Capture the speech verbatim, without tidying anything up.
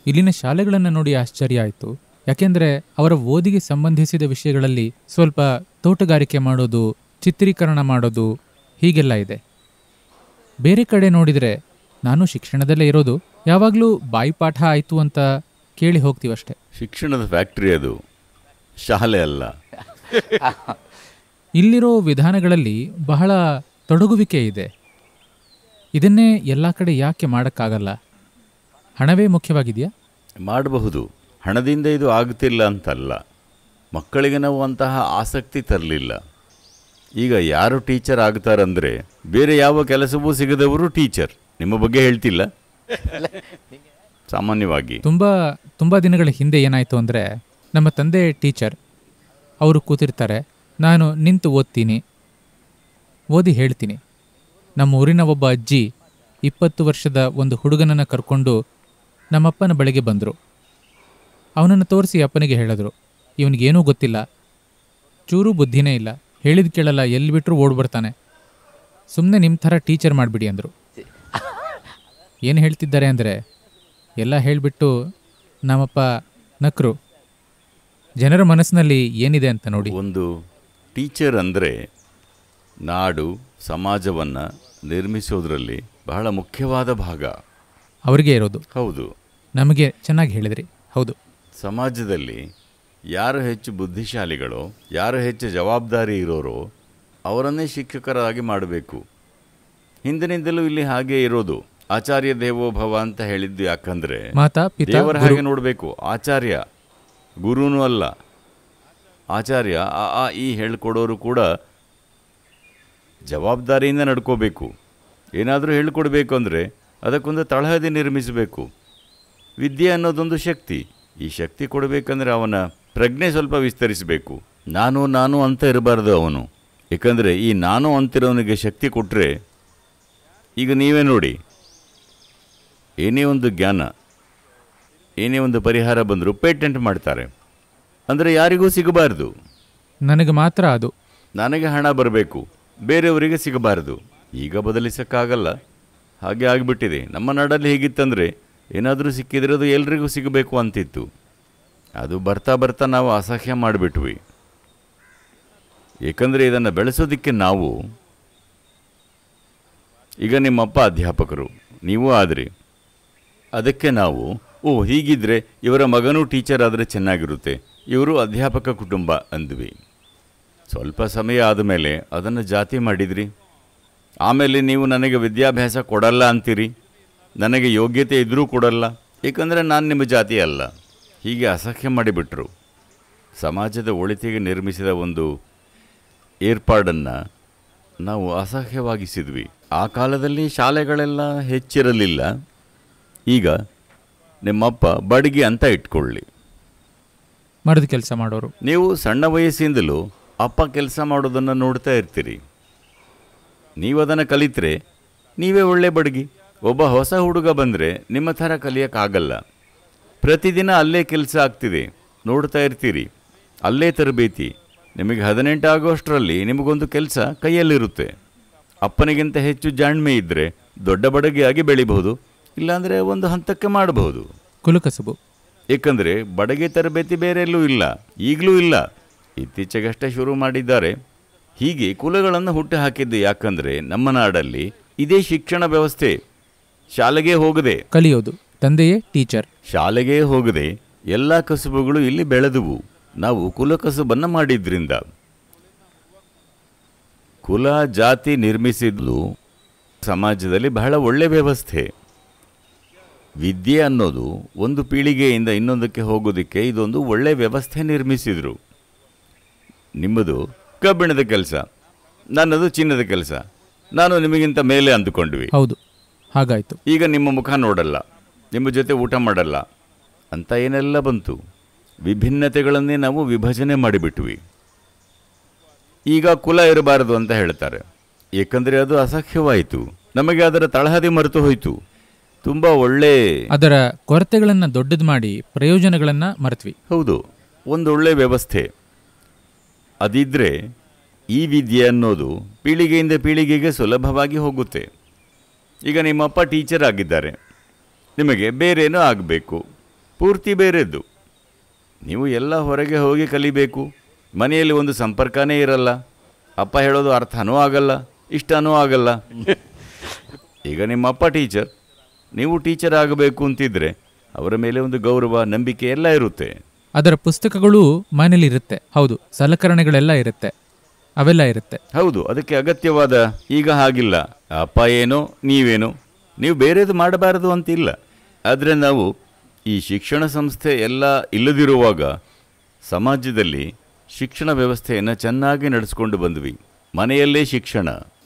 ಇಲ್ಲಿನ ಶಾಲೆಗಳನ್ನು ನೋಡಿ ಆಶ್ಚರ್ಯ ಆಯಿತು. ಯಾಕೆಂದರೆ ಅವರ ಓದಿಗೆ ಸಂಬಂಧಿಸಿದ ವಿಷಯಗಳಲ್ಲಿ ಸ್ವಲ್ಪ ತೋಟಗಾರಿಕೆ ಮಾಡೋದು, ಚಿತ್ರೀಕರಣ ಮಾಡೋದು ಹೀಗೆಲ್ಲ ಇದೆ. ಬೇರೆ ಕಡೆ ನೋಡಿದರೆ, ನಾನು ಶಿಕ್ಷಣದಲ್ಲೇ ಇರೋದು, ಯಾವಾಗಲೂ ಬಾಯಿಪಾಠ ಆಯಿತು ಅಂತ ಕೇಳಿ ಹೋಗ್ತೀವಷ್ಟೆ. ಶಿಕ್ಷಣದ ಫ್ಯಾಕ್ಟ್ರಿ ಅದು, ಶಾಲೆ ಅಲ್ಲ. ಇಲ್ಲಿರೋ ವಿಧಾನಗಳಲ್ಲಿ ಬಹಳ ತೊಡಗುವಿಕೆ ಇದೆ. ಇದನ್ನೇ ಎಲ್ಲ ಕಡೆ ಯಾಕೆ ಮಾಡೋಕ್ಕಾಗಲ್ಲ? ಹಣವೇ ಮುಖ್ಯವಾಗಿದೆಯಾ? ಮಾಡಬಹುದು. ಹಣದಿಂದ ಇದು ಆಗುತ್ತಿಲ್ಲ ಅಂತಲ್ಲ, ಮಕ್ಕಳಿಗೆ ನಾವು ಅಂತಹ ಆಸಕ್ತಿ ತರಲಿಲ್ಲ. ಈಗ ಯಾರು ಟೀಚರ್ ಆಗ್ತಾರಂದರೆ ಬೇರೆ ಯಾವ ಕೆಲಸವೂ ಸಿಗದವರು ಟೀಚರ್. ನಿಮ್ಮ ಬಗ್ಗೆ ಹೇಳ್ತಿಲ್ಲ. ಸಾಮಾನ್ಯವಾಗಿ ತುಂಬ ತುಂಬ ದಿನಗಳ ಹಿಂದೆ ಏನಾಯಿತು ಅಂದರೆ, ನಮ್ಮ ತಂದೆ ಟೀಚರ್, ಅವರು ಕೂತಿರ್ತಾರೆ, ನಾನು ನಿಂತು ಓದ್ತೀನಿ, ಓದಿ ಹೇಳ್ತೀನಿ. ನಮ್ಮ ಊರಿನ ಒಬ್ಬ ಅಜ್ಜಿ ಇಪ್ಪತ್ತು ವರ್ಷದ ಒಂದು ಹುಡುಗನನ್ನು ಕರ್ಕೊಂಡು ನಮ್ಮಪ್ಪನ ಬಳಿಗೆ ಬಂದರು. ಅವನನ್ನು ತೋರಿಸಿ ಅಪ್ಪನಿಗೆ ಹೇಳಿದ್ರು, ಇವನಿಗೇನೂ ಗೊತ್ತಿಲ್ಲ, ಚೂರೂ ಬುದ್ಧಿನೇ ಇಲ್ಲ, ಹೇಳಿದ ಕೇಳಲ್ಲ, ಎಲ್ಲಿ ಬಿಟ್ಟರು ಓಡ್ಬಿಡ್ತಾನೆ, ಸುಮ್ಮನೆ ನಿಮ್ಮ ಥರ ಟೀಚರ್ ಮಾಡಿಬಿಡಿ ಅಂದರು. ಏನು ಹೇಳ್ತಿದ್ದಾರೆ ಅಂದರೆ, ಎಲ್ಲ ಹೇಳಿಬಿಟ್ಟು ನಮ್ಮಪ್ಪ ನಕ್ರು. ಜನರ ಮನಸ್ಸಿನಲ್ಲಿ ಏನಿದೆ ಅಂತ ನೋಡಿ. ಒಂದು ಟೀಚರ್ ಅಂದರೆ ನಾಡು ಸಮಾಜವನ್ನು ನಿರ್ಮಿಸೋದ್ರಲ್ಲಿ ಬಹಳ ಮುಖ್ಯವಾದ ಭಾಗ ಅವರಿಗೆ ಇರೋದು. ಹೌದು, ನಮಗೆ ಚೆನ್ನಾಗಿ ಹೇಳಿದ್ರಿ. ಹೌದು, ಸಮಾಜದಲ್ಲಿ ಯಾರು ಹೆಚ್ಚು ಬುದ್ಧಿಶಾಲಿಗಳೋ, ಯಾರು ಹೆಚ್ಚು ಜವಾಬ್ದಾರಿ ಇರೋರೋ ಅವರನ್ನೇ ಶಿಕ್ಷಕರಾಗಿ ಮಾಡಬೇಕು. ಹಿಂದಿನಿಂದಲೂ ಇಲ್ಲಿ ಹಾಗೆ ಇರೋದು. ಆಚಾರ್ಯ ದೇವೋಭವ ಅಂತ ಹೇಳಿದ್ದು ಯಾಕಂದರೆ ಮಾತಾ ಪಿತಾ ದೇವರ ಹಾಗೆ ನೋಡಬೇಕು. ಆಚಾರ್ಯ ಗುರುನೂ ಅಲ್ಲ, ಆಚಾರ್ಯ ಆ ಆ ಈ ಹೇಳ್ಕೊಡೋರು ಕೂಡ ಜವಾಬ್ದಾರಿಯಿಂದ ನಡ್ಕೋಬೇಕು. ಏನಾದರೂ ಹೇಳ್ಕೊಡ್ಬೇಕು ಅಂದರೆ ಅದಕ್ಕೊಂದು ತಳಹದಿ ನಿರ್ಮಿಸಬೇಕು. ವಿದ್ಯೆ ಅನ್ನೋದೊಂದು ಶಕ್ತಿ. ಈ ಶಕ್ತಿ ಕೊಡಬೇಕಂದ್ರೆ ಅವನ ಪ್ರಜ್ಞೆ ಸ್ವಲ್ಪ ವಿಸ್ತರಿಸಬೇಕು. ನಾನು ನಾನು ಅಂತ ಇರಬಾರ್ದು ಅವನು. ಏಕೆಂದರೆ ಈ ನಾನು ಅಂತಿರೋನಿಗೆ ಶಕ್ತಿ ಕೊಟ್ಟರೆ, ಈಗ ನೀವೇ ನೋಡಿ, ಏನೇ ಒಂದು ಜ್ಞಾನ, ಏನೇ ಒಂದು ಪರಿಹಾರ ಬಂದರೂ ಪೇಟೆಂಟ್ ಮಾಡ್ತಾರೆ. ಅಂದರೆ ಯಾರಿಗೂ ಸಿಗಬಾರ್ದು, ನನಗೆ ಮಾತ್ರ ಅದು. ನನಗೆ ಹಣ ಬರಬೇಕು, ಬೇರೆಯವರಿಗೆ ಸಿಗಬಾರ್ದು. ಈಗ ಬದಲಿಸೋಕ್ಕಾಗಲ್ಲ, ಹಾಗೆ ಆಗಿಬಿಟ್ಟಿದೆ. ನಮ್ಮ ನಾಡಲ್ಲಿ ಹೇಗಿತ್ತಂದರೆ ಏನಾದರೂ ಸಿಕ್ಕಿದ್ರೆ ಅದು ಎಲ್ರಿಗೂ ಸಿಗಬೇಕು ಅಂತಿತ್ತು. ಅದು ಬರ್ತಾ ಬರ್ತಾ ನಾವು ಅಸಹ್ಯ ಮಾಡಿಬಿಟ್ವಿ. ಏಕೆಂದರೆ ಇದನ್ನು ಬೆಳೆಸೋದಕ್ಕೆ ನಾವು, ಈಗ ನಿಮ್ಮಪ್ಪ ಅಧ್ಯಾಪಕರು, ನೀವು ಆದ್ರಿ, ಅದಕ್ಕೆ ನಾವು ಓ ಹೀಗಿದ್ರೆ ಇವರ ಮಗನೂ ಟೀಚರ್ ಆದರೆ ಚೆನ್ನಾಗಿರುತ್ತೆ, ಇವರು ಅಧ್ಯಾಪಕ ಕುಟುಂಬ ಅಂದ್ವಿ. ಸ್ವಲ್ಪ ಸಮಯ ಆದಮೇಲೆ ಅದನ್ನು ಜಾತಿ ಮಾಡಿದ್ರಿ. ಆಮೇಲೆ ನೀವು ನನಗೆ ವಿದ್ಯಾಭ್ಯಾಸ ಕೊಡಲ್ಲ ಅಂತೀರಿ, ನನಗೆ ಯೋಗ್ಯತೆ ಇದ್ದರೂ ಕೊಡಲ್ಲ, ಏಕೆಂದರೆ ನಾನು ನಿಮ್ಮ ಜಾತಿ ಅಲ್ಲ. ಹೀಗೆ ಅಸಹ್ಯ ಮಾಡಿಬಿಟ್ರು. ಸಮಾಜದ ಒಳಿತಿಗೆ ನಿರ್ಮಿಸಿದ ಒಂದು ಏರ್ಪಾಡನ್ನು ನಾವು ಅಸಹ್ಯವಾಗಿಸಿದ್ವಿ. ಆ ಕಾಲದಲ್ಲಿ ಶಾಲೆಗಳೆಲ್ಲ ಹೆಚ್ಚಿರಲಿಲ್ಲ. ಈಗ ನಿಮ್ಮಪ್ಪ ಬಡಗಿ ಅಂತ ಇಟ್ಕೊಳ್ಳಿ, ಮರದ ಕೆಲಸ ಮಾಡೋರು. ನೀವು ಸಣ್ಣ ವಯಸ್ಸಿಂದಲೂ ಅಪ್ಪ ಕೆಲಸ ಮಾಡೋದನ್ನು ನೋಡ್ತಾ ಇರ್ತೀರಿ. ನೀವು ಅದನ್ನು ಕಲಿತರೆ ನೀವೇ ಒಳ್ಳೆ ಬಡಗಿ. ಒಬ್ಬ ಹೊಸ ಹುಡುಗ ಬಂದರೆ ನಿಮ್ಮ ಥರ ಕಲಿಯೋಕ್ಕಾಗಲ್ಲ. ಪ್ರತಿದಿನ ಅಲ್ಲೇ ಕೆಲಸ ಆಗ್ತಿದೆ, ನೋಡ್ತಾ ಇರ್ತೀರಿ. ಅಲ್ಲೇ ತರಬೇತಿ. ನಿಮಗೆ ಹದಿನೆಂಟು ಆಗೋಷ್ಟರಲ್ಲಿ ನಿಮಗೊಂದು ಕೆಲಸ ಕೈಯಲ್ಲಿರುತ್ತೆ. ಅಪ್ಪನಿಗಿಂತ ಹೆಚ್ಚು ಜಾಣ್ಮೆ ಇದ್ದರೆ ದೊಡ್ಡ ಬಡಗಿಯಾಗಿ ಬೆಳಿಬಹುದು, ಇಲ್ಲಾಂದರೆ ಒಂದು ಹಂತಕ್ಕೆ ಮಾಡಬಹುದು. ಕುಲಕಸಬು. ಏಕೆಂದರೆ ಬಡಗಿ ತರಬೇತಿ ಬೇರೆ ಎಲ್ಲೂ ಇಲ್ಲ, ಈಗಲೂ ಇಲ್ಲ, ಇತ್ತೀಚೆಗಷ್ಟೇ ಶುರು ಮಾಡಿದ್ದಾರೆ. ಹೀಗೆ ಕುಲಗಳನ್ನು ಹುಟ್ಟು ಹಾಕಿದ್ದು ಯಾಕಂದರೆ ನಮ್ಮ ನಾಡಲ್ಲಿ ಇದೇ ಶಿಕ್ಷಣ ವ್ಯವಸ್ಥೆ. ಶಾಲೆಗೆ ಹೋಗದೆ ಕಲಿಯೋದು, ತಂದೆಯೇ ಟೀಚರ್. ಶಾಲೆಗೆ ಹೋಗದೆ ಎಲ್ಲ ಕಸುಬುಗಳು ಇಲ್ಲಿ ಬೆಳೆದುವು. ನಾವು ಕುಲಕಸುಬನ್ನು ಮಾಡಿದ್ರಿಂದ. ಕುಲ ಜಾತಿ ನಿರ್ಮಿಸಿದ್ಲು ಸಮಾಜದಲ್ಲಿ ಬಹಳ ಒಳ್ಳೆ ವ್ಯವಸ್ಥೆ. ವಿದ್ಯೆ ಅನ್ನೋದು ಒಂದು ಪೀಳಿಗೆಯಿಂದ ಇನ್ನೊಂದಕ್ಕೆ ಹೋಗೋದಕ್ಕೆ ಇದೊಂದು ಒಳ್ಳೆ ವ್ಯವಸ್ಥೆ ನಿರ್ಮಿಸಿದರು. ನಿಮ್ಮದು ಕಬ್ಬಿಣದ ಕೆಲಸ, ನನ್ನದು ಚಿನ್ನದ ಕೆಲಸ, ನಾನು ನಿಮಗಿಂತ ಮೇಲೆ ಅಂದುಕೊಂಡ್ವಿ. ಹೌದು, ಹಾಗಾಯಿತು. ಈಗ ನಿಮ್ಮ ಮುಖ ನೋಡಲ್ಲ, ನಿಮ್ಮ ಜೊತೆ ಊಟ ಮಾಡಲ್ಲ ಅಂತ ಏನೆಲ್ಲ ಬಂತು. ವಿಭಿನ್ನತೆಗಳನ್ನೇ ನಾವು ವಿಭಜನೆ ಮಾಡಿಬಿಟ್ವಿ. ಈಗ ಕುಲ ಇರಬಾರದು ಅಂತ ಹೇಳ್ತಾರೆ, ಏಕೆಂದರೆ ಅದು ಅಸಹ್ಯವಾಯಿತು. ನಮಗೆ ಅದರ ತಳಹದಿ ಮರೆತು ಹೋಯಿತು. ತುಂಬ ಒಳ್ಳೆ ಅದರ ಕೊರತೆಗಳನ್ನು ದೊಡ್ಡದು ಮಾಡಿ ಪ್ರಯೋಜನಗಳನ್ನು ಮರೆತ್ವಿ. ಹೌದು, ಒಂದೊಳ್ಳೆ ವ್ಯವಸ್ಥೆ ಅದಿದ್ದರೆ ಈ ವಿದ್ಯೆ ಅನ್ನೋದು ಪೀಳಿಗೆಯಿಂದ ಪೀಳಿಗೆಗೆ ಸುಲಭವಾಗಿ ಹೋಗುತ್ತೆ. ಈಗ ನಿಮ್ಮಪ್ಪ ಟೀಚರ್ ಆಗಿದ್ದಾರೆ, ನಿಮಗೆ ಬೇರೇನೋ ಆಗಬೇಕು, ಪೂರ್ತಿ ಬೇರೆದ್ದು. ನೀವು ಎಲ್ಲ ಹೊರಗೆ ಹೋಗಿ ಕಲಿಬೇಕು. ಮನೆಯಲ್ಲಿ ಒಂದು ಸಂಪರ್ಕನೇ ಇರಲ್ಲ. ಅಪ್ಪ ಹೇಳೋದು ಅರ್ಥನೂ ಆಗಲ್ಲ, ಇಷ್ಟನೂ ಆಗಲ್ಲ. ಈಗ ನಿಮ್ಮ ಅಪ್ಪ ಟೀಚರ್, ನೀವು ಟೀಚರ್ ಆಗಬೇಕು ಅಂತಿದ್ರೆ ಅವರ ಮೇಲೆ ಒಂದು ಗೌರವ, ನಂಬಿಕೆ ಎಲ್ಲ ಇರುತ್ತೆ. ಅದರ ಪುಸ್ತಕಗಳು ಮನೇಲಿ ಇರುತ್ತೆ. ಹೌದು, ಸಲಕರಣೆಗಳೆಲ್ಲ ಇರುತ್ತೆ, ಅವೆಲ್ಲ ಇರುತ್ತೆ. ಹೌದು, ಅದಕ್ಕೆ ಅಗತ್ಯವಾದ. ಈಗ ಹಾಗಿಲ್ಲ. ಅಪ್ಪ ಏನೋ ನೀವೇನೋ, ನೀವು ಬೇರೆದು ಮಾಡಬಾರದು ಅಂತಿಲ್ಲ. ಆದರೆ ನಾವು ಈ ಶಿಕ್ಷಣ ಸಂಸ್ಥೆ ಎಲ್ಲ ಇಲ್ಲದಿರುವಾಗ ಸಮಾಜದಲ್ಲಿ ಶಿಕ್ಷಣ ವ್ಯವಸ್ಥೆಯನ್ನು ಚೆನ್ನಾಗಿ ನಡೆಸ್ಕೊಂಡು ಬಂದ್ವಿ. ಮನೆಯಲ್ಲೇ ಶಿಕ್ಷಣ.